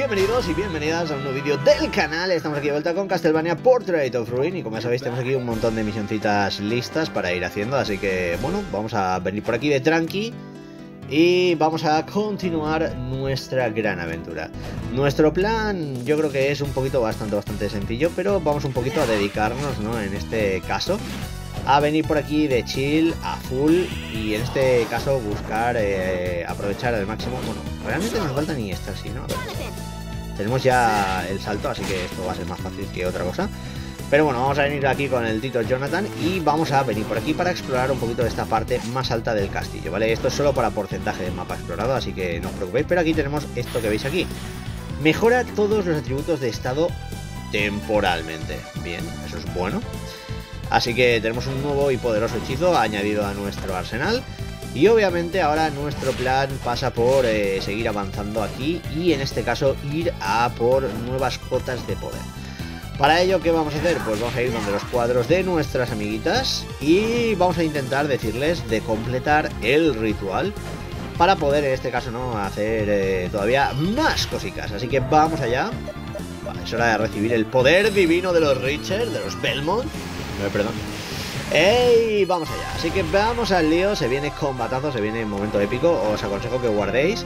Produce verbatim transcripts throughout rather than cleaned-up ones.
bienvenidos y bienvenidas a un nuevo vídeo del canal. Estamos aquí de vuelta con Castlevania Portrait of Ruin. Y como ya sabéis, tenemos aquí un montón de misioncitas listas para ir haciendo. Así que, bueno, vamos a venir por aquí de tranqui y vamos a continuar nuestra gran aventura. Nuestro plan yo creo que es un poquito bastante, bastante sencillo, pero vamos un poquito a dedicarnos, ¿no? En este caso, a venir por aquí de chill a full y en este caso buscar eh, aprovechar al máximo. Bueno, realmente no nos falta ni esta, sí, ¿no? Tenemos ya el salto, así que esto va a ser más fácil que otra cosa. Pero bueno, vamos a venir aquí con el Tito Jonathan y vamos a venir por aquí para explorar un poquito de esta parte más alta del castillo, ¿vale? Esto es solo para porcentaje de mapa explorado, así que no os preocupéis, pero aquí tenemos esto que veis aquí. Mejora todos los atributos de estado temporalmente. Bien, eso es bueno. Así que tenemos un nuevo y poderoso hechizo añadido a nuestro arsenal. Y obviamente ahora nuestro plan pasa por eh, seguir avanzando aquí y en este caso ir a por nuevas cotas de poder. Para ello, ¿qué vamos a hacer? Pues vamos a ir donde los cuadros de nuestras amiguitas y vamos a intentar decirles de completar el ritual para poder en este caso no hacer eh, todavía más cositas. Así que vamos allá. Vale, es hora de recibir el poder divino de los Richard, de los Belmont. No, perdón. ¡Ey! Vamos allá. Así que vamos al lío. Se viene combatazo, se viene momento épico. Os aconsejo que guardéis.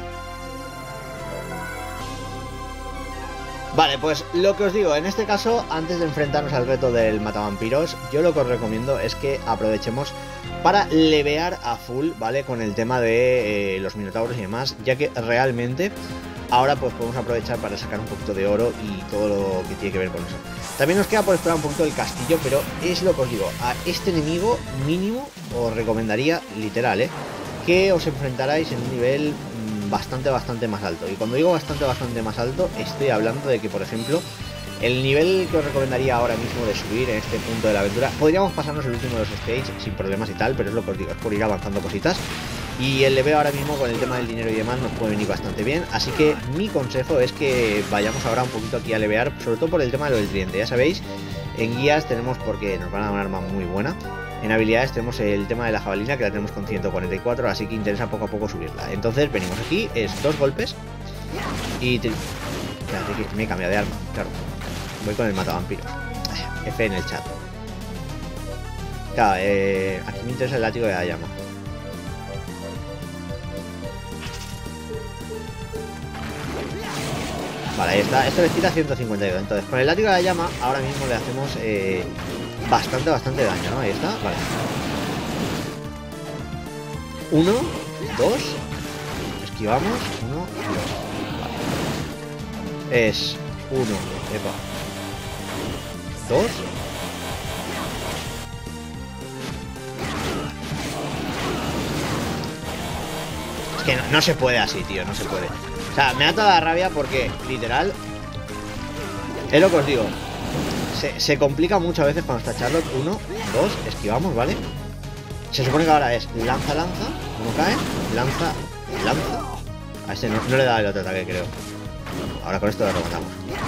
Vale, pues lo que os digo, en este caso, antes de enfrentarnos al reto del matavampiros, yo lo que os recomiendo es que aprovechemos para levear a full, ¿vale? Con el tema de eh, los minotauros y demás, ya que realmente ahora pues podemos aprovechar para sacar un poquito de oro y todo lo que tiene que ver con eso. También nos queda por explorar un poquito el castillo, pero es lo que os digo, a este enemigo mínimo os recomendaría, literal, ¿eh? que os enfrentarais en un nivel bastante, bastante más alto. Y cuando digo bastante, bastante más alto, estoy hablando de que, por ejemplo, el nivel que os recomendaría ahora mismo de subir en este punto de la aventura, podríamos pasarnos el último de los stages sin problemas y tal, pero es lo que os digo, es por ir avanzando cositas. Y el leveo ahora mismo con el tema del dinero y demás nos puede venir bastante bien. Así que mi consejo es que vayamos ahora un poquito aquí a levear, sobre todo por el tema de lo del tridente. Ya sabéis, en guías tenemos, porque nos van a dar un arma muy buena. En habilidades tenemos el tema de la jabalina, que la tenemos con ciento cuarenta y cuatro, así que interesa poco a poco subirla. Entonces venimos aquí, es dos golpes y... Te... Espérate, que me he cambiado de arma, claro. Voy con el matavampiros. F en el chat. Claro, eh, aquí me interesa el látigo de la llama. Vale, ahí está. Esto le tira ciento cincuenta y dos. Entonces, con el látigo de la llama, ahora mismo le hacemos eh, bastante, bastante daño, ¿no? Ahí está. Vale. Uno, dos. Esquivamos. Uno, dos. Vale. Es uno. Epa. Dos. Es que no, no se puede así, tío. No se puede. O sea, me da toda la rabia porque, literal, es lo que os digo, se, se complica mucho a veces cuando está Charlotte. Uno, dos, esquivamos, ¿vale? Se supone que ahora es lanza, lanza, uno cae, lanza, lanza. A este no, no le da el otro ataque, creo. Ahora con esto lo rematamos.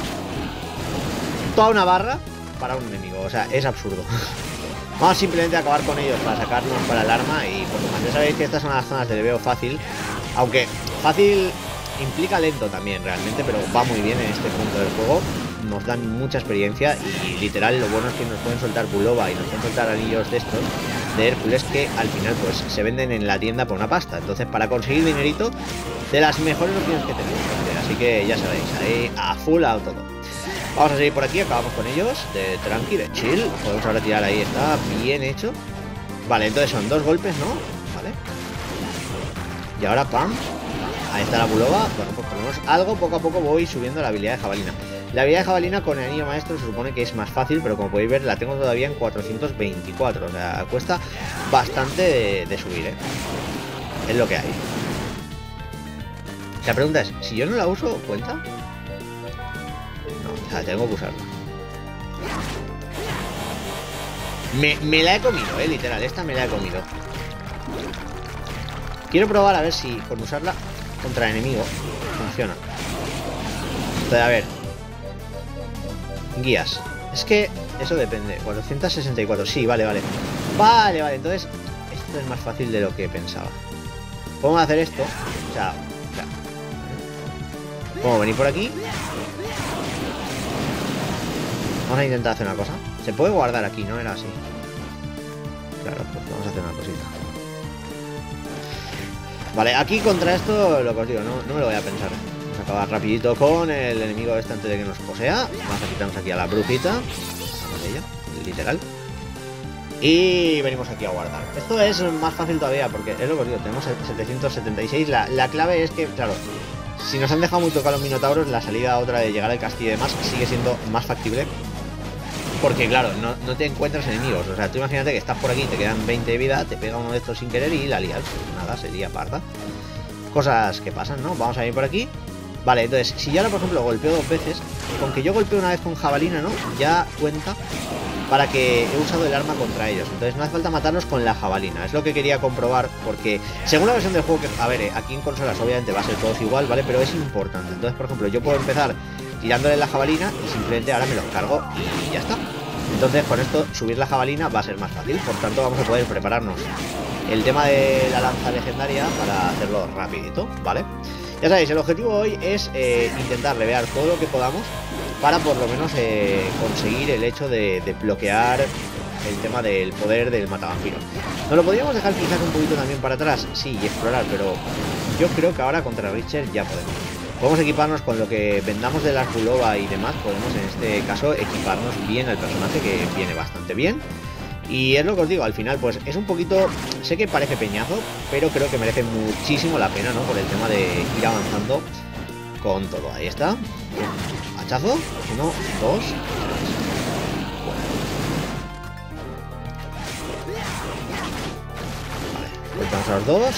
Toda una barra para un enemigo, o sea, es absurdo. Vamos simplemente a acabar con ellos para sacarnos para el arma y poco más. Ya sabéis que estas son las zonas de leveo fácil, aunque fácil... implica lento también realmente, pero va muy bien en este punto del juego. Nos dan mucha experiencia y literal lo bueno es que nos pueden soltar Bulova y nos pueden soltar anillos de estos de Hércules que al final pues se venden en la tienda por una pasta. Entonces para conseguir dinerito, de las mejores opciones que tenemos, gente. Así que ya sabéis, ahí a full a todo. Vamos a seguir por aquí, acabamos con ellos de tranqui, de chill. Podemos ahora tirar ahí, está bien hecho. Vale, entonces son dos golpes, ¿no? Vale. Y ahora pam. Ahí está la Bulova. Bueno, pues por lo menos algo, poco a poco voy subiendo la habilidad de jabalina. La habilidad de jabalina con el anillo maestro se supone que es más fácil, pero como podéis ver la tengo todavía en cuatrocientos veinticuatro. O sea, cuesta bastante de, de subir, ¿eh? Es lo que hay. La pregunta es, si yo no la uso, ¿cuenta? No, o sea, tengo que usarla. Me, me la he comido, eh, literal, esta me la he comido. Quiero probar a ver si con usarla contra el enemigo funciona. Entonces, a ver, guías. Es que eso depende. cuatrocientos sesenta y cuatro, sí, vale, vale. Vale, vale, entonces esto es más fácil de lo que pensaba. Podemos hacer esto. O sea, ya. Vamos a venir por aquí. Vamos a intentar hacer una cosa. Se puede guardar aquí, ¿no? Era así. Claro, pues vamos a hacer una cosita. Vale, aquí contra esto, lo que os digo, no, no me lo voy a pensar. Vamos a acabar rapidito con el enemigo este antes de que nos posea. Vamos a quitarnos aquí a la brujita. Vamos de ella, literal. Y venimos aquí a guardar. Esto es más fácil todavía porque es lo que os digo, tenemos setecientos setenta y seis. La, la clave es que, claro, si nos han dejado muy tocar los minotauros, la salida otra de llegar al castillo y demás sigue siendo más factible. Porque claro, no, no te encuentras enemigos. O sea, tú imagínate que estás por aquí, te quedan veinte de vida, te pega uno de estos sin querer y la lías. Pues nada, sería parda. Cosas que pasan, ¿no? Vamos a ir por aquí. Vale, entonces, si yo ahora por ejemplo golpeo dos veces, con que yo golpeo una vez con jabalina, ¿no? Ya cuenta para que he usado el arma contra ellos. Entonces no hace falta matarlos con la jabalina. Es lo que quería comprobar porque según la versión del juego, que a ver, aquí en consolas obviamente va a ser todo igual, ¿vale? Pero es importante. Entonces, por ejemplo, yo puedo empezar tirándole la jabalina y simplemente ahora me los cargo y ya está. Entonces con esto subir la jabalina va a ser más fácil. Por tanto vamos a poder prepararnos el tema de la lanza legendaria para hacerlo rapidito, ¿vale? Ya sabéis, el objetivo hoy es eh, intentar levear todo lo que podamos para por lo menos eh, conseguir el hecho de, de bloquear el tema del poder del matavampiros. Nos lo podríamos dejar quizás un poquito también para atrás, sí, y explorar, pero yo creo que ahora contra Richter ya podemos. Podemos equiparnos con lo que vendamos de la Kulova y demás. Podemos en este caso equiparnos bien al personaje, que viene bastante bien. Y es lo que os digo, al final pues es un poquito... Sé que parece peñazo, pero creo que merece muchísimo la pena, ¿no? Por el tema de ir avanzando con todo. Ahí está. Hachazo. Uno, dos, tres. Vale, golpeamos a los dos.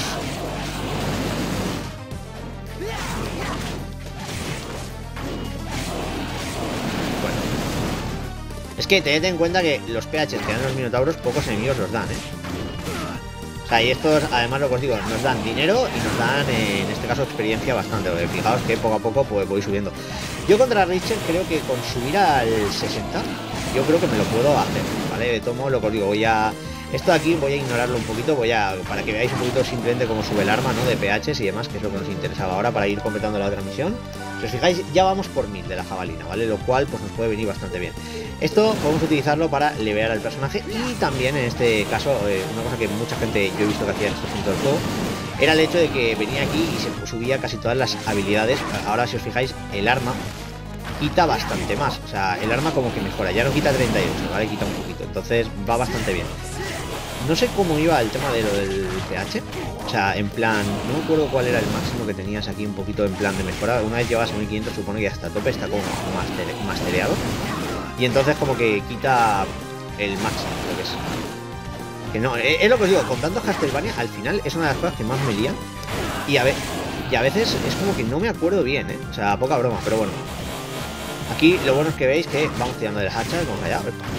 Es que tened en cuenta que los P Hs que dan los minotauros, pocos enemigos los dan, ¿eh? O sea, y estos, además lo que os digo, nos dan dinero y nos dan, eh, en este caso, experiencia bastante. Porque fijaos que poco a poco pues voy subiendo. Yo contra Richter creo que con subir al sesenta, yo creo que me lo puedo hacer, ¿vale? De todo modo, lo que os digo, voy a... Esto de aquí voy a ignorarlo un poquito, voy a... Para que veáis un poquito simplemente cómo sube el arma, ¿no? De P Hs y demás, que es lo que nos interesaba ahora para ir completando la otra misión. Si os fijáis, ya vamos por mil de la jabalina, ¿vale? Lo cual pues nos puede venir bastante bien. Esto podemos utilizarlo para levear al personaje y también en este caso, eh, una cosa que mucha gente yo he visto que hacía en estos puntos del juego, era el hecho de que venía aquí y se subía casi todas las habilidades. Ahora si os fijáis, el arma quita bastante más, o sea, el arma como que mejora, ya no quita treinta y ocho, ¿vale? Quita un poquito, entonces va bastante bien. No sé cómo iba el tema de lo del P H, o sea, en plan, no me acuerdo cuál era el máximo que tenías aquí un poquito en plan de mejora. Una vez llevas a mil quinientos, supone que hasta tope está como master, mastereado. Y entonces como que quita el máximo, creo que es. Que no, es lo que os digo, con tantos Castlevania, al final es una de las cosas que más me lían. Y a, ve y a veces es como que no me acuerdo bien, ¿eh? O sea, poca broma, pero bueno. Aquí lo bueno es que veis que vamos tirando del hacha, vamos allá.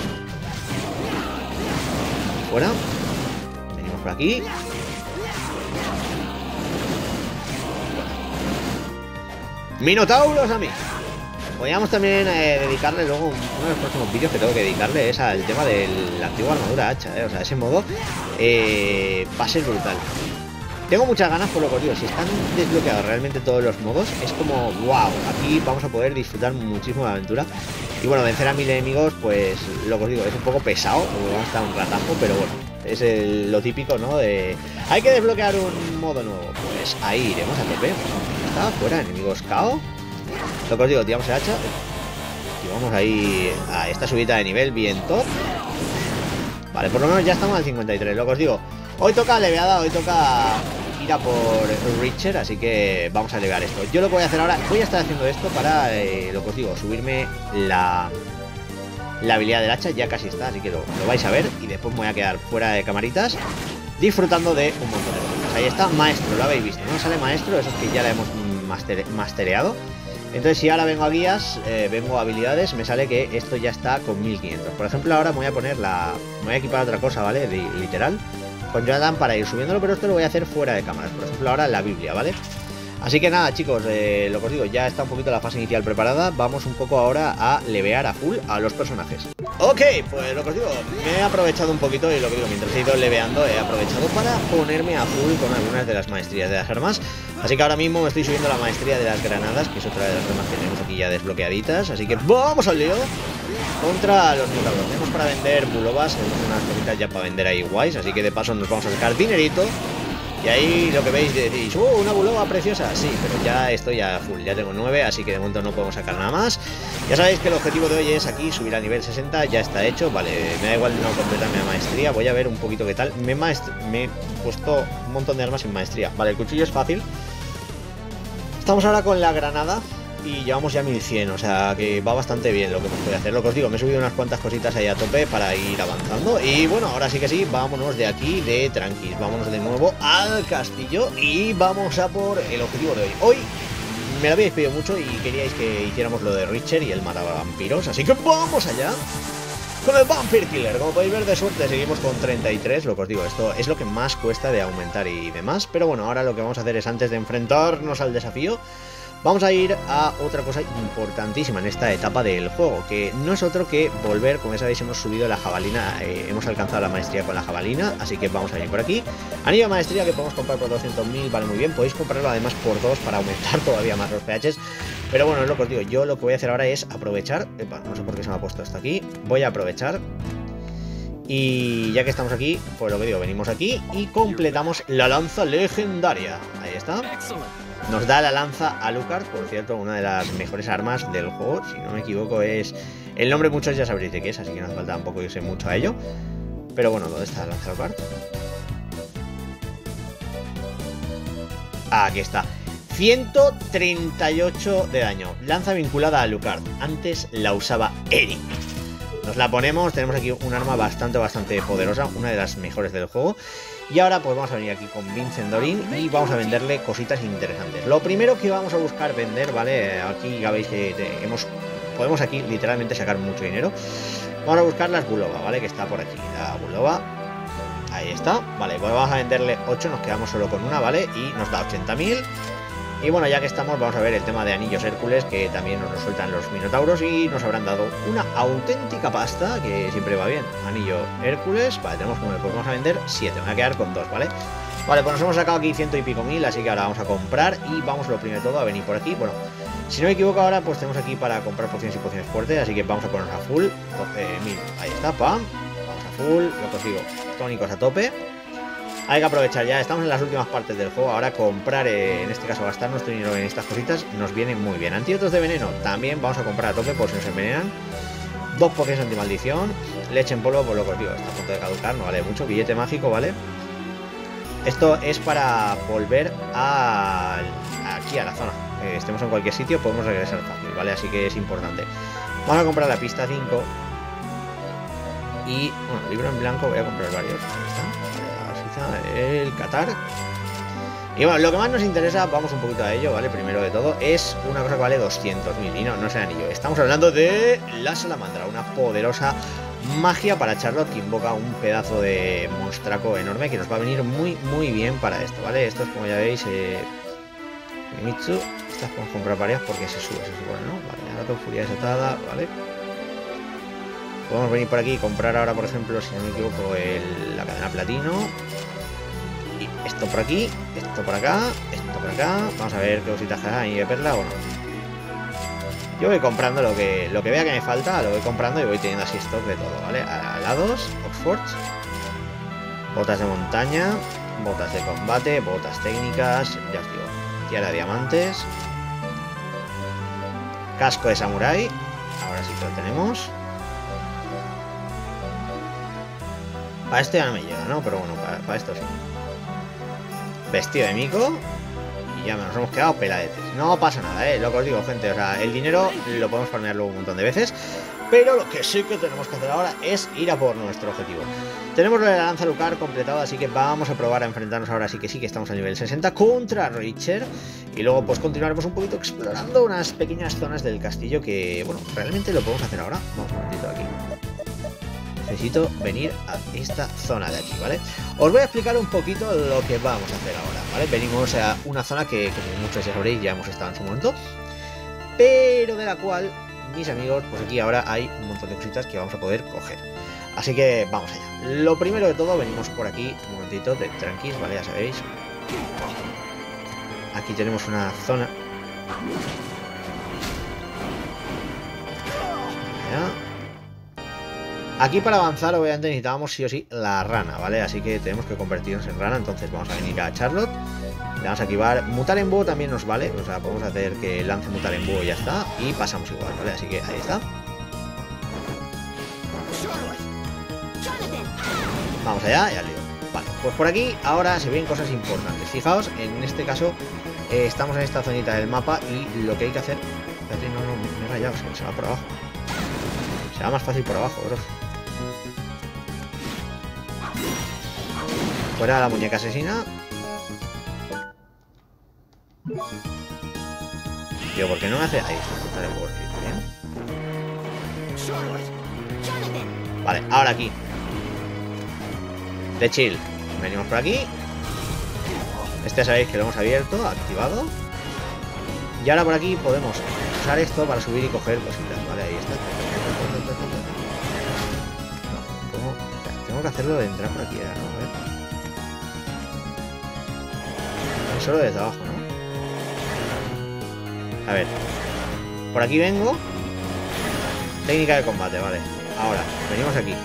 Fuera. Venimos por aquí. ¡Minotauros a mí! Podríamos también eh, dedicarle luego, uno de los próximos vídeos que tengo que dedicarle es al tema de la antigua armadura hacha, eh, o sea, ese modo eh, va a ser brutal. Tengo muchas ganas, por lo que os digo, si están desbloqueados realmente todos los modos, es como, wow, aquí vamos a poder disfrutar muchísimo de la aventura. Y bueno, vencer a mil enemigos, pues lo que os digo, es un poco pesado, porque vamos a estar un ratazo, pero bueno, es el, lo típico, ¿no? De, hay que desbloquear un modo nuevo, pues ahí iremos a tope. Está fuera, enemigos K O. Lo que os digo, tiramos el hacha y vamos ahí a esta subida de nivel bien top. Vale, por lo menos ya estamos al cincuenta y tres. Lo que os digo, hoy toca leveada, hoy toca ir a por Richter, así que vamos a levear esto. Yo lo que voy a hacer ahora, voy a estar haciendo esto para, eh, lo que os digo, subirme la, la habilidad del hacha. Ya casi está, así que lo, lo vais a ver. Y después me voy a quedar fuera de camaritas disfrutando de un montón de cosas. Ahí está, maestro, lo habéis visto, ¿no? Sale maestro, eso es que ya la hemos master, mastereado. Entonces si ahora vengo a guías, eh, vengo a habilidades, me sale que esto ya está con mil quinientos. Por ejemplo, ahora me voy a poner la... Me voy a equipar otra cosa, ¿vale? De, literal. Con Jonathan para ir subiéndolo, pero esto lo voy a hacer fuera de cámaras. Por ejemplo, ahora la Biblia, ¿vale? Así que nada, chicos, eh, lo que os digo, ya está un poquito la fase inicial preparada. Vamos un poco ahora a levear a full a los personajes. Ok, pues lo que os digo, me he aprovechado un poquito y lo que digo, mientras he ido leveando, he aprovechado para ponerme a full con algunas de las maestrías de las armas. Así que ahora mismo me estoy subiendo la maestría de las granadas, que es otra de las armas que tenemos aquí ya desbloqueaditas. Así que vamos al lío contra los minotauros. Tenemos para vender bulovas, tenemos unas cositas ya para vender ahí guays, así que de paso nos vamos a sacar dinerito. Y ahí lo que veis decís, ¡uh, una buloba preciosa! Sí, pero ya estoy a full, ya tengo nueve, así que de momento no podemos sacar nada más. Ya sabéis que el objetivo de hoy es aquí subir a nivel sesenta, ya está hecho, vale, me da igual no completarme la maestría, voy a ver un poquito qué tal. Me, me he puesto un montón de armas sin maestría, vale, el cuchillo es fácil. Estamos ahora con la granada y llevamos ya mil cien, o sea que va bastante bien lo que hemos podido hacer. Lo que os digo, me he subido unas cuantas cositas ahí a tope para ir avanzando. Y bueno, ahora sí que sí, vámonos de aquí de tranquis, vámonos de nuevo al castillo y vamos a por el objetivo de hoy. Hoy me lo habéis pedido mucho y queríais que hiciéramos lo de Richter y el matavampiros, así que vamos allá con el Vampire Killer. Como podéis ver, de suerte seguimos con treinta y tres, lo que os digo, esto es lo que más cuesta de aumentar y demás. Pero bueno, ahora lo que vamos a hacer es, antes de enfrentarnos al desafío, vamos a ir a otra cosa importantísima en esta etapa del juego, que no es otro que volver. Como ya sabéis, hemos subido la jabalina, eh, hemos alcanzado la maestría con la jabalina, así que vamos a venir por aquí. Anillo de maestría que podemos comprar por doscientos mil, vale muy bien, podéis comprarlo además por dos para aumentar todavía más los P Hs. Pero bueno, es lo que os digo, yo lo que voy a hacer ahora es aprovechar, epa, no sé por qué se me ha puesto esto aquí, voy a aprovechar. Y ya que estamos aquí, pues lo que digo, venimos aquí y completamos la lanza legendaria. Ahí está. Nos da la lanza Alucard, por cierto, una de las mejores armas del juego. Si no me equivoco, es... el nombre muchos ya sabréis de qué es, así que no hace falta tampoco irse mucho a ello. Pero bueno, ¿dónde está la lanza Alucard? Ah, aquí está. ciento treinta y ocho de daño. Lanza vinculada a Alucard. Antes la usaba Eric. Nos la ponemos, tenemos aquí un arma bastante, bastante poderosa, una de las mejores del juego. Y ahora pues vamos a venir aquí con Vincent Dorin y vamos a venderle cositas interesantes. Lo primero que vamos a buscar vender, ¿vale? Aquí ya veis que hemos, podemos aquí literalmente sacar mucho dinero. Vamos a buscar las Bulova, ¿vale? Que está por aquí, la Bulova. Ahí está, vale, pues vamos a venderle ocho, nos quedamos solo con una, ¿vale? Y nos da ochenta mil. Y bueno, ya que estamos, vamos a ver el tema de anillos Hércules, que también nos resultan los minotauros y nos habrán dado una auténtica pasta, que siempre va bien. Anillo Hércules, vale, tenemos nueve, pues vamos a vender siete, me voy a quedar con dos, ¿vale? Vale, pues nos hemos sacado aquí ciento y pico mil, así que ahora vamos a comprar y vamos lo primero de todo a venir por aquí. Bueno, si no me equivoco ahora, pues tenemos aquí para comprar pociones y pociones fuertes, así que vamos a ponernos a full, doce mil, ahí está, pam, vamos a full, lo que os digo, tónicos a tope. Hay que aprovechar ya, estamos en las últimas partes del juego. Ahora comprar, eh, en este caso gastar nuestro dinero en estas cositas, nos viene muy bien. Antídotos de veneno, también vamos a comprar a tope por si nos envenenan. Dos pociones antimaldición. Leche en polvo, por lo que os digo, está a punto de caducar, no vale mucho. Billete mágico, ¿vale? Esto es para volver a aquí a la zona. Eh, estemos en cualquier sitio, podemos regresar fácil, ¿vale? Así que es importante. Vamos a comprar la pista cinco. Y, bueno, libro en blanco, voy a comprar varios. Ahí está. El Qatar. Y bueno, lo que más nos interesa, vamos un poquito a ello, ¿vale? Primero de todo, es una cosa que vale doscientos mil. Y no, no es el anillo. Estamos hablando de la salamandra, una poderosa magia para Charlotte que invoca un pedazo de monstraco enorme que nos va a venir muy, muy bien para esto, ¿vale? Esto es, como ya veis, eh... Mitsu. Estas podemos comprar varias porque se sube, se supone, ¿no? Vale, ahora furia desatada, ¿vale? Podemos venir por aquí y comprar ahora, por ejemplo, si no me equivoco, el, la cadena platino. Y esto por aquí, esto por acá, esto por acá. Vamos a ver qué cositas hay de perla o no. Yo voy comprando lo que lo que vea que me falta, lo voy comprando y voy teniendo así stock de todo, ¿vale? Alados, Oxford, botas de montaña, botas de combate, botas técnicas, ya os digo, tiara de diamantes, casco de samurái, ahora sí que lo tenemos. Para esto ya no me llega, ¿no? Pero bueno, para, para esto sí. Vestido de mico. Y ya nos hemos quedado peladetes. No pasa nada, ¿eh? Lo que os digo, gente. O sea, el dinero lo podemos farmear luego un montón de veces. Pero lo que sí que tenemos que hacer ahora es ir a por nuestro objetivo. Tenemos lo de la lanza Alucard completado, así que vamos a probar a enfrentarnos ahora sí que sí que estamos al nivel sesenta contra Richter. Y luego pues continuaremos un poquito explorando unas pequeñas zonas del castillo que, bueno, realmente lo podemos hacer ahora. Vamos un momentito aquí. necesito venir a esta zona de aquí, ¿vale? Os voy a explicar un poquito lo que vamos a hacer ahora, ¿vale? Venimos a una zona que, como muchos ya sabréis, ya hemos estado en su momento, pero de la cual, mis amigos, pues aquí ahora hay un montón de cositas que vamos a poder coger. Así que vamos allá. Lo primero de todo, venimos por aquí, un momentito, de tranquis, ¿vale? Ya sabéis. Aquí tenemos una zona. Ya. Aquí para avanzar, obviamente, necesitábamos sí o sí la rana, ¿vale? Así que tenemos que convertirnos en rana. Entonces vamos a venir a Charlotte. Le vamos a activar. Mutar en búho también nos vale. O sea, podemos hacer que lance mutar en búho y ya está. Y pasamos igual, ¿vale? Así que ahí está. Vamos allá y al lío. Vale, pues por aquí ahora se ven cosas importantes. Fijaos, en este caso eh, estamos en esta zonita del mapa y lo que hay que hacer... Espérate, no, no, me he rayado, se, se va por abajo. Se va más fácil por abajo, bro. Fuera la muñeca asesina. Tío, ¿por qué no me hace...? Ahí está, el juego, bien. Vale, ahora aquí. De chill. Venimos por aquí. Este ya sabéis que lo hemos abierto, activado. Y ahora por aquí podemos usar esto para subir y coger cositas. Vale, ahí está. No, ¿cómo? O sea, tengo que hacerlo de entrar por aquí, ¿no? A ver. Solo desde abajo, ¿no? A ver. Por aquí vengo. Técnica de combate, vale. Ahora, venimos aquí.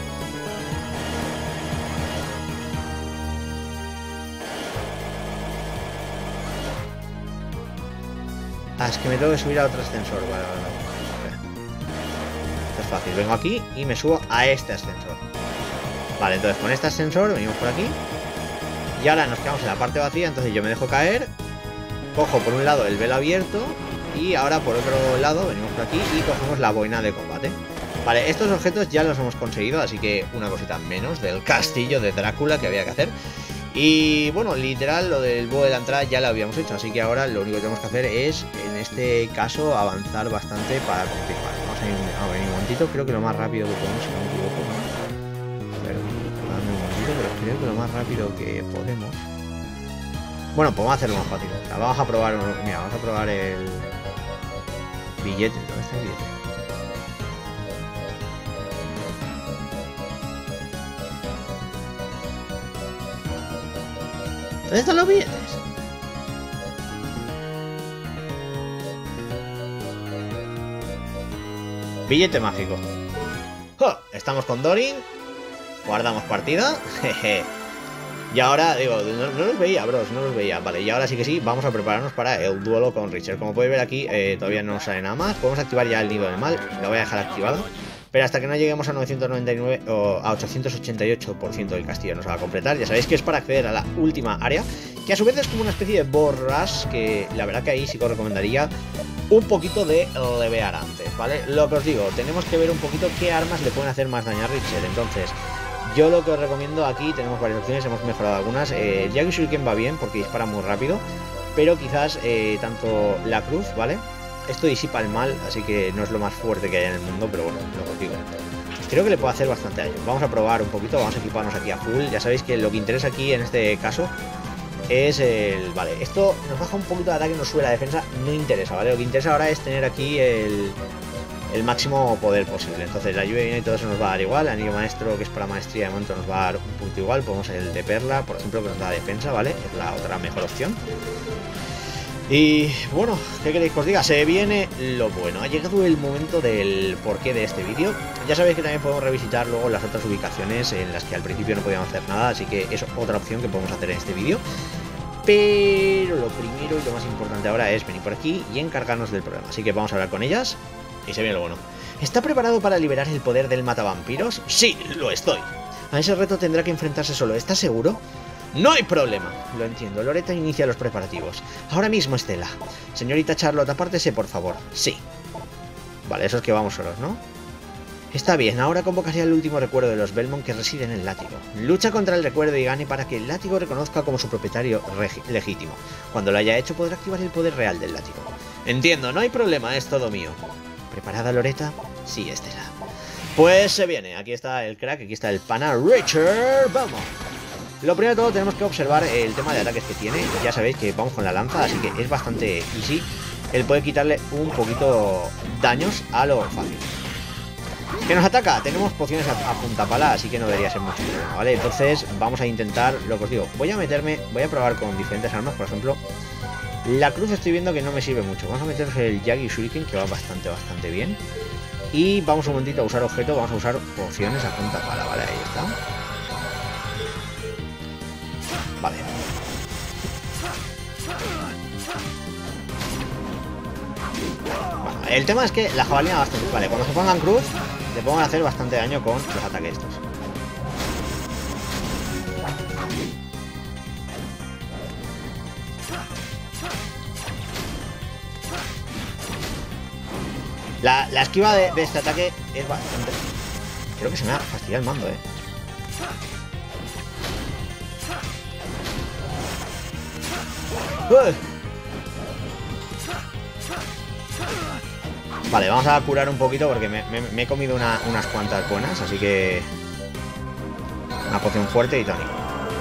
Ah, es que me tengo que subir a otro ascensor. Vale, vale, vale. Esto es fácil. Vengo aquí y me subo a este ascensor. Vale, entonces con este ascensor venimos por aquí. Y ahora nos quedamos en la parte vacía. Entonces yo me dejo caer. Cojo por un lado el velo abierto. Y ahora por otro lado venimos por aquí y cogemos la boina de combate. Vale, estos objetos ya los hemos conseguido. Así que una cosita menos del castillo de Drácula que había que hacer. Y bueno, literal, lo del búho de la entrada ya lo habíamos hecho, así que ahora lo único que tenemos que hacer es, en este caso, avanzar bastante para confirmar. Vamos a ir a venir un momentito, creo que lo más rápido que podemos, si no me equivoco, ¿no? A ver, dame un momentito, pero creo que lo más rápido que podemos... Bueno, podemos hacerlo más fácil. O sea, vamos a probar, mira, vamos a probar el billete. ¿Dónde está el billete? ¿Dónde están los billetes? Billete mágico. ¡Oh! Estamos con Dorin. Guardamos partida. Jeje. Y ahora, digo, no, no los veía, bros, no los veía. Vale, y ahora sí que sí, vamos a prepararnos para el duelo con Richard. Como podéis ver aquí, eh, todavía no nos sale nada más. Podemos activar ya el nido del mal. Lo voy a dejar activado. Pero hasta que no lleguemos a novecientos noventa y nueve o a ochocientos ochenta y ocho por ciento del castillo nos va a completar. Ya sabéis que es para acceder a la última área, que a su vez es como una especie de boss rush, que la verdad que ahí sí que os recomendaría un poquito de levear antes, ¿vale? Lo que os digo, tenemos que ver un poquito qué armas le pueden hacer más daño a Richard. Entonces, yo lo que os recomiendo aquí, tenemos varias opciones, hemos mejorado algunas. eh, Yagi Shuriken va bien porque dispara muy rápido, pero quizás eh, tanto la cruz, ¿vale? Esto disipa el mal, así que no es lo más fuerte que hay en el mundo, pero bueno, lo que os digo. Creo que le puede hacer bastante daño. Vamos a probar un poquito, vamos a equiparnos aquí a full. Ya sabéis que lo que interesa aquí en este caso es el... Vale, esto nos baja un poquito de ataque, nos sube la defensa, no interesa, ¿vale? Lo que interesa ahora es tener aquí el, el máximo poder posible. Entonces la lluvia y todo eso nos va a dar igual. El anillo maestro, que es para maestría, de momento nos va a dar un punto igual. Podemos el de perla, por ejemplo, que nos da defensa, ¿vale? Es la otra mejor opción. Y bueno, ¿qué queréis que os diga? Se viene lo bueno. Ha llegado el momento del porqué de este vídeo. Ya sabéis que también podemos revisitar luego las otras ubicaciones en las que al principio no podíamos hacer nada, así que es otra opción que podemos hacer en este vídeo. Pero lo primero y lo más importante ahora es venir por aquí y encargarnos del problema. Así que vamos a hablar con ellas y se viene lo bueno. ¿Está preparado para liberar el poder del matavampiros? Sí, lo estoy. A ese reto tendrá que enfrentarse solo. ¿Estás seguro? No hay problema. Lo entiendo. Loretta inicia los preparativos. Ahora mismo, Estela. Señorita Charlotte, apártese, por favor. Sí. Vale, eso es que vamos solos, ¿no? Está bien, ahora convocaré al último recuerdo de los Belmont que reside en el látigo. Lucha contra el recuerdo y gane para que el látigo reconozca como su propietario legítimo. Cuando lo haya hecho podrá activar el poder real del látigo. Entiendo, no hay problema, es todo mío. ¿Preparada, Loretta? Sí, Estela. Pues se viene, aquí está el crack, aquí está el pana Richard, vamos. Lo primero de todo tenemos que observar el tema de ataques que tiene. Ya sabéis que vamos con la lanza, así que es bastante easy. Él puede quitarle un poquito daños a lo fácil. ¿Que nos ataca? Tenemos pociones a, a punta pala, así que no debería ser mucho problema, ¿vale? Entonces vamos a intentar, lo que os digo, voy a meterme, voy a probar con diferentes armas, por ejemplo. La cruz estoy viendo que no me sirve mucho. Vamos a meternos el Yagi Shuriken, que va bastante, bastante bien. Y vamos un momentito a usar objeto, vamos a usar pociones a punta pala, ¿vale? Ahí está. Vale. Bueno, el tema es que la jabalina va bastante... Vale, cuando se pongan cruz, le podemos hacer bastante daño con los ataques estos. La, la esquiva de, de este ataque es bastante... Creo que se me ha fastidiado el mando, eh. ¡Uy! Vale, vamos a curar un poquito porque me, me, me he comido una, unas cuantas buenas, así que... Una poción fuerte y tónico.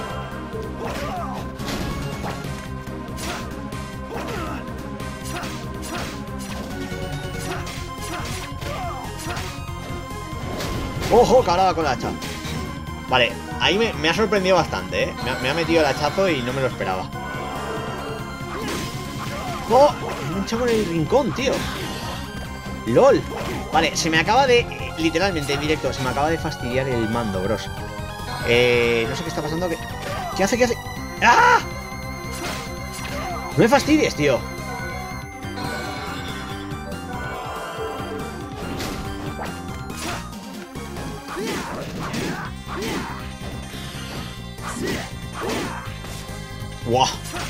¡Ojo! Que ahora va con la hacha. Vale, ahí me, me ha sorprendido bastante, ¿eh? Me ha, me ha metido el hachazo y no me lo esperaba. ¡Oh! Me he echado en el rincón, tío. ¡Lol! Vale, se me acaba de... Literalmente, en directo, se me acaba de fastidiar el mando, bros. Eh... No sé qué está pasando. ¿Qué, ¿Qué hace? ¿Qué hace? ¡Ah! No me fastidies, tío. ¡Guau!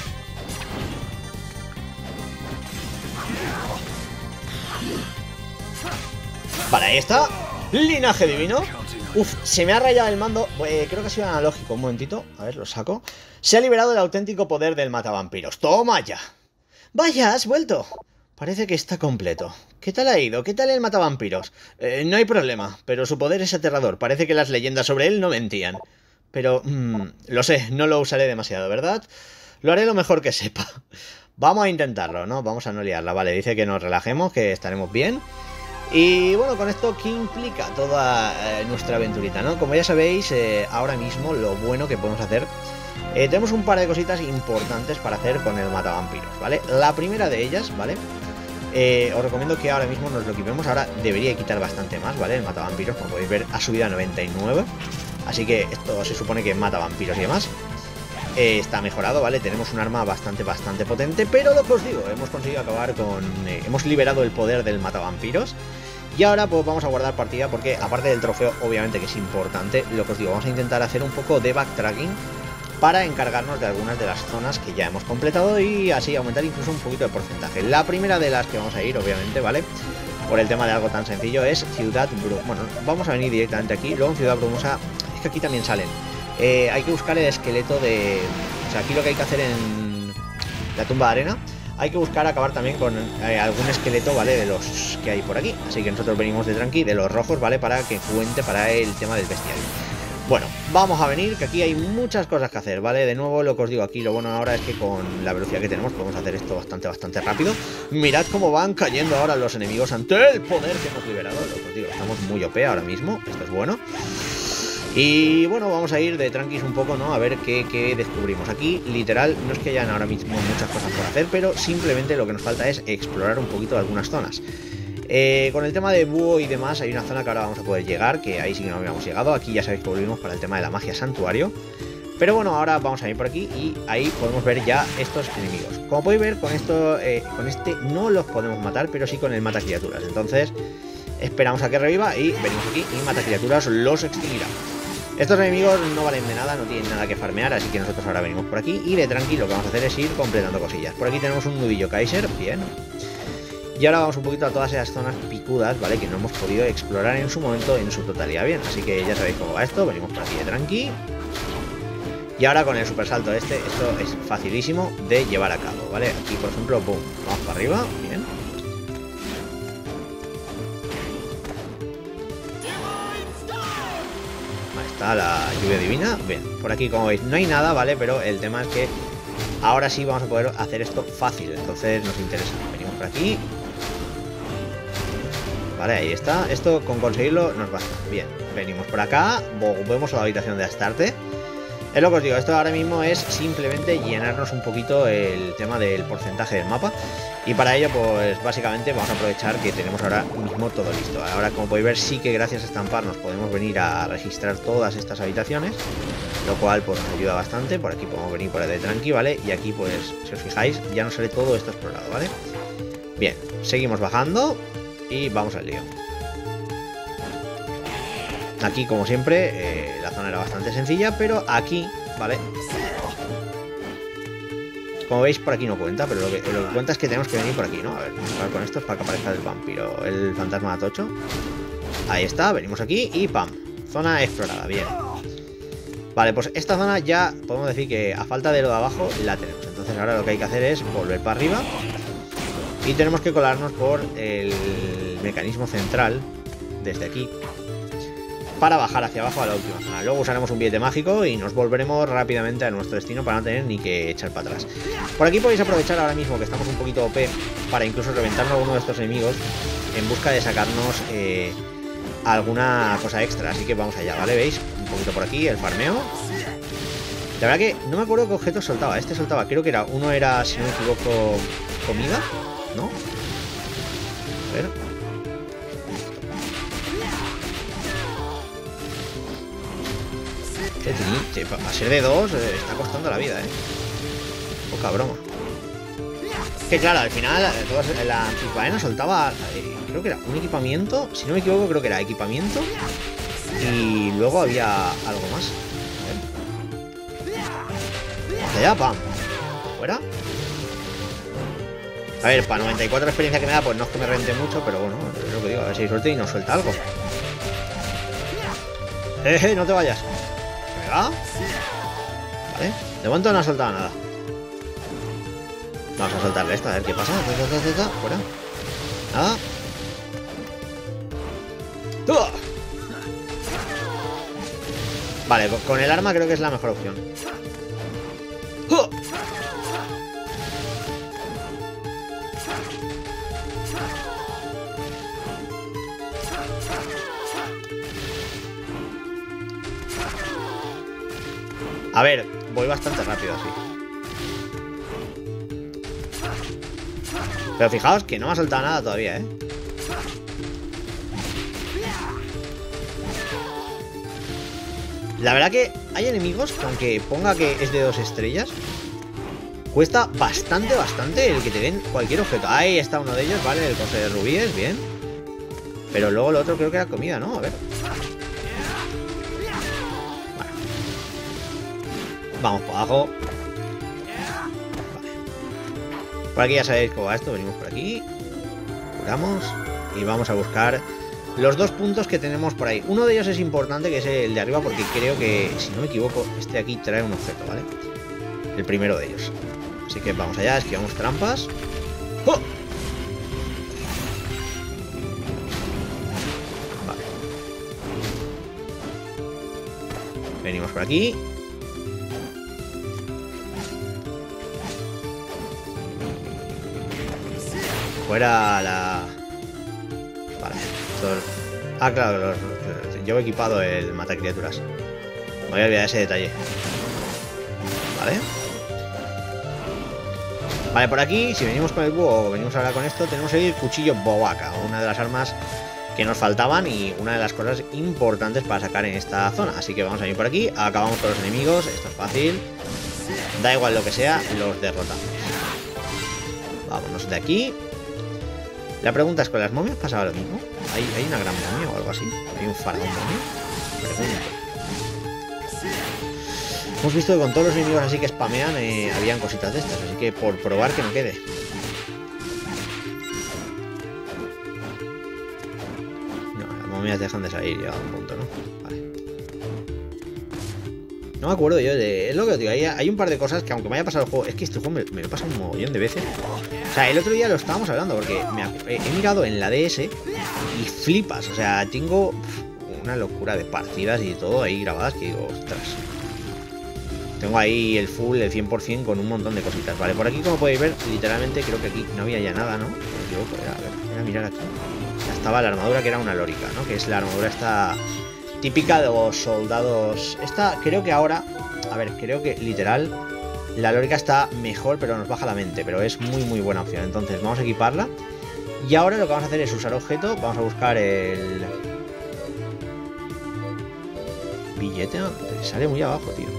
Vale, ahí está. Linaje divino. Uf, se me ha rayado el mando. eh, Creo que ha sido analógico, un momentito. A ver, lo saco. Se ha liberado el auténtico poder del matavampiros. ¡Toma ya! Vaya, has vuelto. Parece que está completo. ¿Qué tal ha ido? ¿Qué tal el matavampiros? Eh, no hay problema, pero su poder es aterrador. Parece que las leyendas sobre él no mentían. Pero, mmm, lo sé, no lo usaré demasiado, ¿verdad? Lo haré lo mejor que sepa. Vamos a intentarlo, ¿no? Vamos a no liarla. Vale, dice que nos relajemos, que estaremos bien. Y bueno, con esto, ¿qué implica toda eh, nuestra aventurita, no? Como ya sabéis, eh, ahora mismo lo bueno que podemos hacer... Eh, tenemos un par de cositas importantes para hacer con el matavampiros, ¿vale? La primera de ellas, ¿vale? Eh, os recomiendo que ahora mismo nos lo equipemos. Ahora debería quitar bastante más, ¿vale? El matavampiros, como podéis ver, ha subido a noventa y nueve. Así que esto se supone que mata vampiros y demás. Eh, está mejorado, ¿vale? Tenemos un arma bastante, bastante potente. Pero lo que os digo, hemos conseguido acabar con... Eh, hemos liberado el poder del matavampiros. Y ahora pues vamos a guardar partida porque, aparte del trofeo, obviamente que es importante, lo que os digo, vamos a intentar hacer un poco de backtracking para encargarnos de algunas de las zonas que ya hemos completado y así aumentar incluso un poquito de porcentaje. La primera de las que vamos a ir, obviamente, ¿vale? Por el tema de algo tan sencillo, es Ciudad Brumosa. Bueno, vamos a venir directamente aquí. Luego en Ciudad Brumosa, es que aquí también salen. Eh, hay que buscar el esqueleto de... O sea, aquí lo que hay que hacer en la tumba de arena, hay que buscar acabar también con eh, algún esqueleto, ¿vale? De los que hay por aquí. Así que nosotros venimos de tranqui, de los rojos, ¿vale? Para que cuente para el tema del bestiario. Bueno, vamos a venir, que aquí hay muchas cosas que hacer, ¿vale? De nuevo, lo que os digo aquí, lo bueno ahora es que con la velocidad que tenemos podemos hacer esto bastante, bastante rápido. Mirad cómo van cayendo ahora los enemigos ante el poder que hemos liberado. Lo que os digo, estamos muy O P ahora mismo, esto es bueno. Y bueno, vamos a ir de tranquis un poco, ¿no? A ver qué, qué descubrimos. Aquí, literal, no es que hayan ahora mismo muchas cosas por hacer, pero simplemente lo que nos falta es explorar un poquito algunas zonas. Eh, con el tema de búho y demás, hay una zona que ahora vamos a poder llegar, que ahí sí que no habíamos llegado. Aquí ya sabéis que volvimos para el tema de la magia santuario. Pero bueno, ahora vamos a ir por aquí y ahí podemos ver ya estos enemigos. Como podéis ver, con esto, eh, con este no los podemos matar, pero sí con el mata criaturas. Entonces, esperamos a que reviva y venimos aquí y mata criaturas los extinguirá. Estos enemigos no valen de nada, no tienen nada que farmear, así que nosotros ahora venimos por aquí y de tranqui lo que vamos a hacer es ir completando cosillas. Por aquí tenemos un nudillo Kaiser, bien. Y ahora vamos un poquito a todas esas zonas picudas, ¿vale? Que no hemos podido explorar en su momento en su totalidad bien. Así que ya sabéis cómo va esto, venimos por aquí de tranqui. Y ahora con el super salto este, esto es facilísimo de llevar a cabo, ¿vale? Aquí por ejemplo, boom, vamos para arriba, bien. está la lluvia divina. Bien, por aquí como veis no hay nada, ¿vale? Pero el tema es que ahora sí vamos a poder hacer esto fácil, entonces nos interesa. Venimos por aquí. Vale, ahí está. Esto con conseguirlo nos basta. Bien, venimos por acá, volvemos a la habitación de Astarte. Es lo que os digo, esto ahora mismo es simplemente llenarnos un poquito el tema del porcentaje del mapa. Y para ello, pues básicamente vamos a aprovechar que tenemos ahora mismo todo listo. Ahora, como podéis ver, sí que gracias a estampar nos podemos venir a registrar todas estas habitaciones, lo cual pues nos ayuda bastante. Por aquí podemos venir por ahí de tranqui, ¿vale? Y aquí pues, si os fijáis, ya nos sale todo esto explorado, ¿vale? Bien, seguimos bajando y vamos al lío. Aquí, como siempre, eh, la zona era bastante sencilla, pero aquí, ¿vale? Como veis, por aquí no cuenta, pero lo que, lo que cuenta es que tenemos que venir por aquí, ¿no? A ver, vamos a ver con esto es para que aparezca el vampiro, el fantasma de Atocho. Ahí está, venimos aquí y ¡pam! Zona explorada, bien. Vale, pues esta zona ya podemos decir que a falta de lo de abajo la tenemos. Entonces ahora lo que hay que hacer es volver para arriba y tenemos que colarnos por el mecanismo central desde aquí para bajar hacia abajo a la última zona. Luego usaremos un billete mágico y nos volveremos rápidamente a nuestro destino para no tener ni que echar para atrás. Por aquí podéis aprovechar ahora mismo que estamos un poquito O P para incluso reventarnos a alguno de estos enemigos en busca de sacarnos eh, alguna cosa extra. Así que vamos allá, ¿vale? ¿Veis? Un poquito por aquí, el farmeo. La verdad que no me acuerdo qué objetos soltaba. Este soltaba, creo que era, uno era, si no me equivoco, comida, ¿no? A ver... A ser de dos eh, está costando la vida, eh. Poca broma. Que claro, al final eh, la antifaena soltaba, eh, creo que era un equipamiento, si no me equivoco, creo que era equipamiento y luego había algo más. A ver. Vamos allá, pam. Fuera. A ver, para noventa y cuatro experiencia que me da, pues no es que me rente mucho, pero bueno, es lo que digo, a ver si hay suerte y nos suelta algo. Jeje, no te vayas. Vale, de momento no ha soltado nada. Vamos a soltarle esta, a ver qué pasa. Fuera. Nada. ¡Toma! Vale, con el arma creo que es la mejor opción. ¡Oh! A ver, voy bastante rápido así. Pero fijaos que no me ha soltado nada todavía, ¿eh? La verdad que hay enemigos que aunque ponga que es de dos estrellas, cuesta bastante, bastante el que te den cualquier objeto. Ahí está uno de ellos, vale, el coste de rubíes, bien. Pero luego lo otro creo que era comida, ¿no? A ver. Vamos por abajo. Vale. Por aquí ya sabéis cómo va esto. Venimos por aquí. Curamos. Y vamos a buscar los dos puntos que tenemos por ahí. Uno de ellos es importante, que es el de arriba, porque creo que, si no me equivoco, este aquí trae un objeto, ¿vale? El primero de ellos. Así que vamos allá, esquivamos trampas. ¡Oh! Vale. Venimos por aquí. Fuera la... Vale. Todo... Ah, claro, los... yo he equipado el matacriaturas. Me voy a olvidar ese detalle. Vale. Vale, por aquí, si venimos con el búho o venimos ahora con esto, tenemos el cuchillo Bowaka, una de las armas que nos faltaban y una de las cosas importantes para sacar en esta zona. Así que vamos a ir por aquí, acabamos con los enemigos, esto es fácil. Da igual lo que sea, los derrotamos. Vámonos de aquí. La pregunta es, ¿con las momias pasaba lo mismo? ¿Hay, hay una gran momia o algo así? ¿Hay un faraón momia? Pregunto. Hemos visto que con todos los enemigos así que spamean, eh, habían cositas de estas, así que por probar que no quede. No, las momias dejan de salir ya a un punto, ¿no? Vale. No me acuerdo yo de... Es lo que os digo, hay, hay un par de cosas que aunque me haya pasado el juego... Es que este juego me, me lo pasa un mogollón de veces. O sea, el otro día lo estábamos hablando porque me, he, he mirado en la D S y flipas. O sea, tengo una locura de partidas y todo ahí grabadas que digo, ostras. Tengo ahí el full, el cien por cien con un montón de cositas. Vale, por aquí como podéis ver, literalmente creo que aquí no había ya nada, ¿no? Yo, pues, a ver, voy a mirar aquí. Ya estaba la armadura que era una lórica, ¿no? Que es la armadura esta típica de los soldados. Esta creo que ahora, a ver, creo que literal la lórica está mejor, pero nos baja la mente. Pero es muy muy buena opción. Entonces vamos a equiparla. Y ahora lo que vamos a hacer es usar objeto. Vamos a buscar el billete. Sale muy abajo, tío.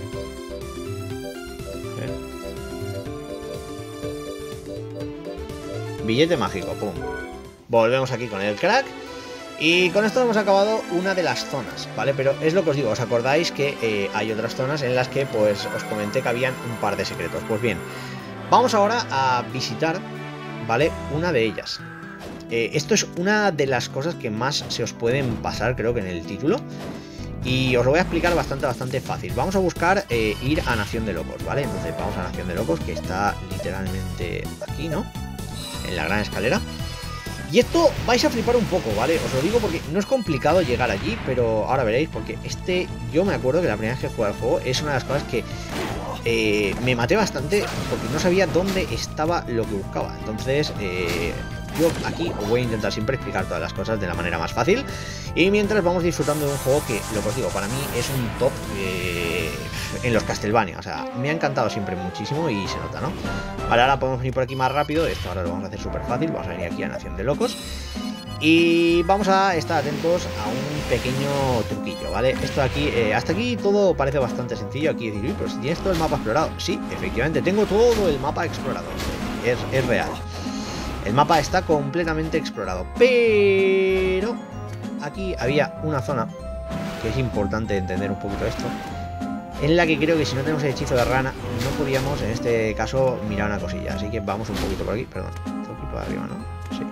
Billete mágico, pum. Volvemos aquí con el crack. Y con esto hemos acabado una de las zonas, ¿vale? Pero es lo que os digo, ¿os acordáis que eh, hay otras zonas en las que pues os comenté que habían un par de secretos? Pues bien, vamos ahora a visitar, ¿vale? Una de ellas. Eh, esto es una de las cosas que más se os pueden pasar, creo que en el título. Y os lo voy a explicar bastante, bastante fácil. Vamos a buscar eh, ir a Nación de Locos, ¿vale? Entonces vamos a Nación de Locos, que está literalmente aquí, ¿no? En la gran escalera. Y esto vais a flipar un poco, ¿vale? Os lo digo porque no es complicado llegar allí, pero ahora veréis, porque este, yo me acuerdo que la primera vez que jugué al juego es una de las cosas que eh, me maté bastante porque no sabía dónde estaba lo que buscaba. Entonces, eh, yo aquí os voy a intentar siempre explicar todas las cosas de la manera más fácil. Y mientras vamos disfrutando de un juego que, lo que os digo, para mí es un top eh, en los Castlevania. O sea, me ha encantado siempre muchísimo y se nota, ¿no? Vale, ahora podemos venir por aquí más rápido. Esto ahora lo vamos a hacer súper fácil. Vamos a venir aquí a Nación de Locos. Y vamos a estar atentos a un pequeño truquillo, ¿vale? Esto aquí, eh, hasta aquí todo parece bastante sencillo. Aquí decir, uy, pero si tienes todo el mapa explorado. Sí, efectivamente, tengo todo el mapa explorado. Es, es real. El mapa está completamente explorado. Pero aquí había una zona que es importante entender un poquito esto, en la que creo que si no tenemos el hechizo de rana no podíamos, en este caso, mirar una cosilla. Así que vamos un poquito por aquí. Perdón, esto aquí por arriba, ¿no? Sí.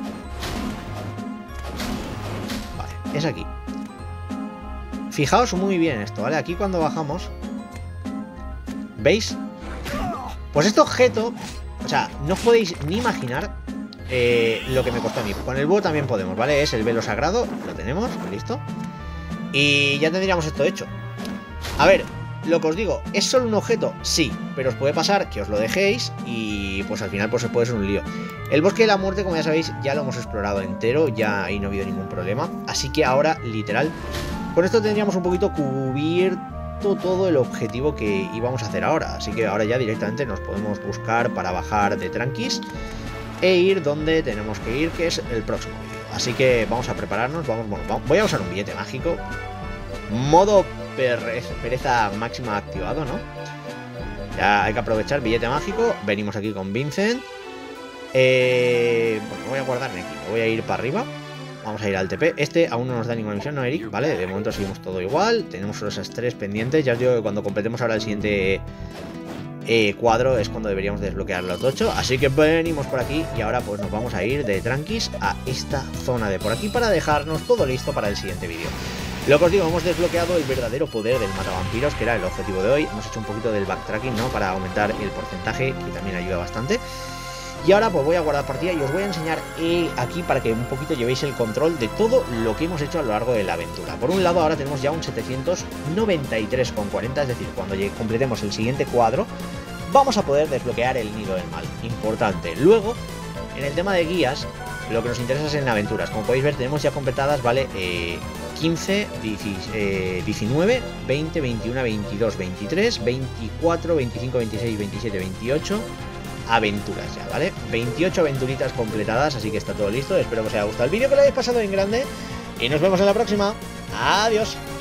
Vale, es aquí. Fijaos muy bien esto, ¿vale? Aquí cuando bajamos, ¿veis? Pues este objeto, o sea, no os podéis ni imaginar eh, lo que me costó a mí. Con el búho también podemos, ¿vale? Es el velo sagrado, lo tenemos, listo. Y ya tendríamos esto hecho. A ver, lo que os digo, ¿es solo un objeto? Sí, pero os puede pasar que os lo dejéis y pues al final pues se puede ser un lío. El bosque de la muerte, como ya sabéis, ya lo hemos explorado entero, ya ahí no ha habido ningún problema. Así que ahora, literal, con esto tendríamos un poquito cubierto todo el objetivo que íbamos a hacer ahora. Así que ahora ya directamente nos podemos buscar para bajar de tranquis e ir donde tenemos que ir, que es el próximo vídeo. Así que vamos a prepararnos, vamos, bueno, vamos, voy a usar un billete mágico. Modo pereza máxima activado, ¿no? Ya hay que aprovechar billete mágico. Venimos aquí con Vincent. Eh, bueno, voy a guardarme aquí. Me voy a ir para arriba. Vamos a ir al T P. Este aún no nos da ninguna misión, ¿no, Eric? Vale, de momento seguimos todo igual. Tenemos solo esas tres pendientes. Ya os digo que cuando completemos ahora el siguiente eh, cuadro es cuando deberíamos desbloquear los ocho. Así que venimos por aquí y ahora pues nos vamos a ir de tranquis a esta zona de por aquí para dejarnos todo listo para el siguiente vídeo. Lo que os digo, hemos desbloqueado el verdadero poder del matavampiros, que era el objetivo de hoy. Hemos hecho un poquito del backtracking, ¿no? Para aumentar el porcentaje, que también ayuda bastante. Y ahora pues voy a guardar partida y os voy a enseñar eh, aquí para que un poquito llevéis el control de todo lo que hemos hecho a lo largo de la aventura. Por un lado ahora tenemos ya un setecientos noventa y tres coma cuarenta, es decir, cuando completemos el siguiente cuadro vamos a poder desbloquear el nido del mal. Importante. Luego, en el tema de guías, lo que nos interesa es en aventuras. Como podéis ver, tenemos ya completadas, ¿vale? Eh, quince, diecinueve, veinte, veintiuno, veintidós, veintitrés, veinticuatro, veinticinco, veintiséis, veintisiete, veintiocho aventuras ya, ¿vale? veintiocho aventuritas completadas, así que está todo listo. Espero que os haya gustado el vídeo, que lo hayáis pasado en grande y nos vemos en la próxima. Adiós.